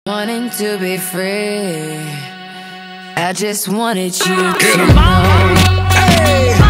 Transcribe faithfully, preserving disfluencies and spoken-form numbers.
Wanting to be free, I just wanted you to know. Hey.